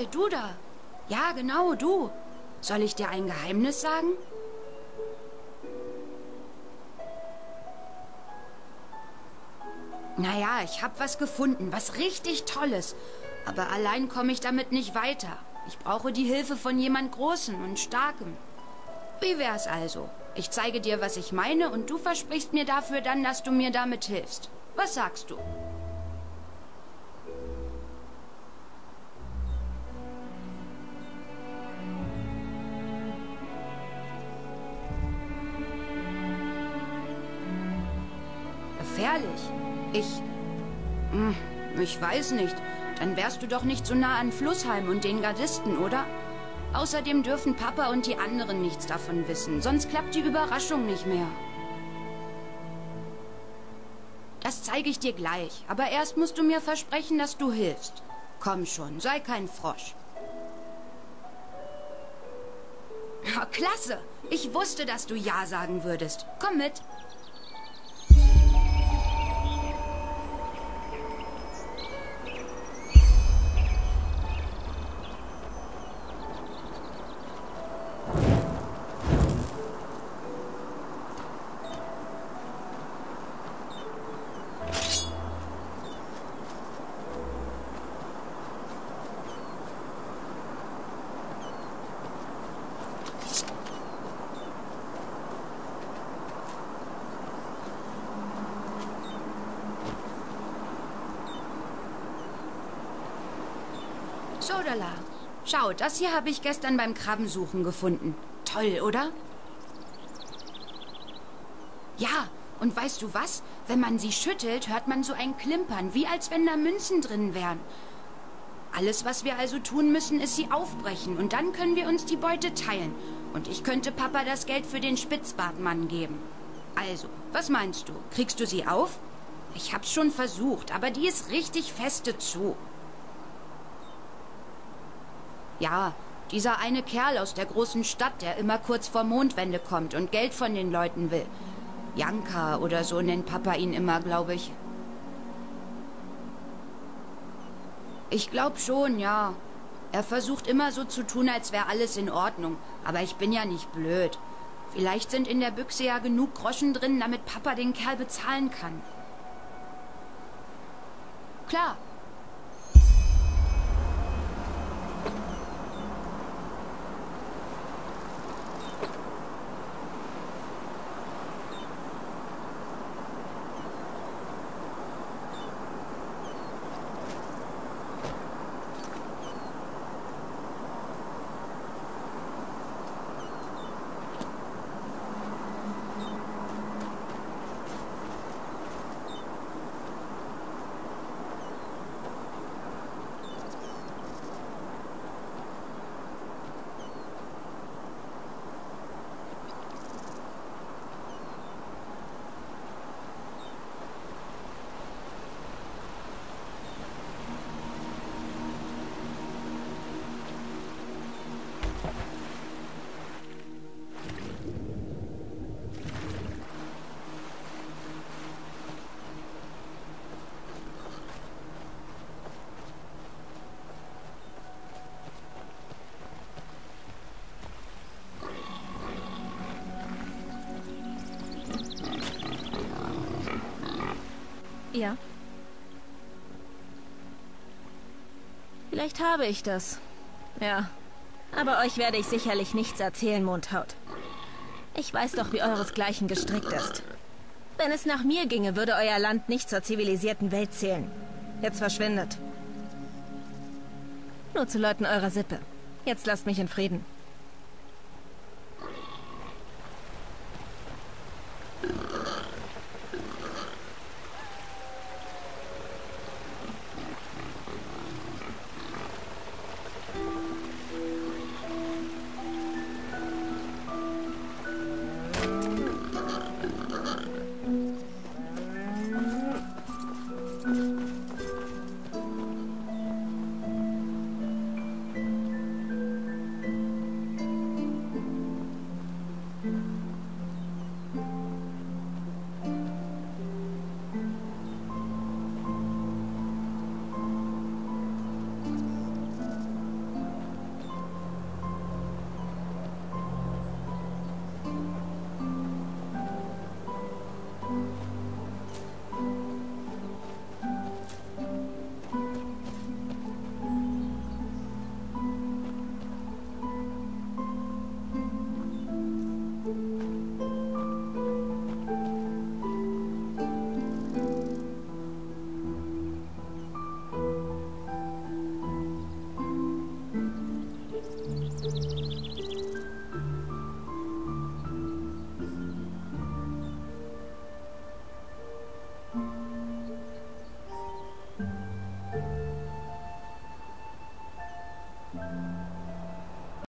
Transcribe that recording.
du da. Ja, genau, du. Soll ich dir ein Geheimnis sagen? Naja, ich habe was gefunden, was richtig Tolles. Aber allein komme ich damit nicht weiter. Ich brauche die Hilfe von jemand Großem und Starkem. Wie wär's also? Ich zeige dir, was ich meine, und du versprichst mir dafür dann, dass du mir damit hilfst. Was sagst du? Gefährlich? Ich weiß nicht. Dann wärst du doch nicht so nah an Flussheim und den Gardisten, oder? Außerdem dürfen Papa und die anderen nichts davon wissen, sonst klappt die Überraschung nicht mehr. Das zeige ich dir gleich, aber erst musst du mir versprechen, dass du hilfst. Komm schon, sei kein Frosch. Oh, klasse! Ich wusste, dass du Ja sagen würdest. Komm mit. Sodala. Schau, das hier habe ich gestern beim Krabbensuchen gefunden. Toll, oder? Ja, und weißt du was? Wenn man sie schüttelt, hört man so ein Klimpern, wie als wenn da Münzen drin wären. Alles, was wir also tun müssen, ist sie aufbrechen, und dann können wir uns die Beute teilen. Und ich könnte Papa das Geld für den Spitzbartmann geben. Also, was meinst du? Kriegst du sie auf? Ich hab's schon versucht, aber die ist richtig feste zu. Ja, dieser eine Kerl aus der großen Stadt, der immer kurz vor Mondwende kommt und Geld von den Leuten will. Janka oder so nennt Papa ihn immer, glaube ich. Ich glaube schon, ja. Er versucht immer so zu tun, als wäre alles in Ordnung. Aber ich bin ja nicht blöd. Vielleicht sind in der Büchse ja genug Groschen drin, damit Papa den Kerl bezahlen kann. Klar. Ja. Vielleicht habe ich das. Ja. Aber euch werde ich sicherlich nichts erzählen, Mondhaut. Ich weiß doch, wie euresgleichen gestrickt ist. Wenn es nach mir ginge, würde euer Land nicht zur zivilisierten Welt zählen. Jetzt verschwindet. Nur zu Leuten eurer Sippe. Jetzt lasst mich in Frieden.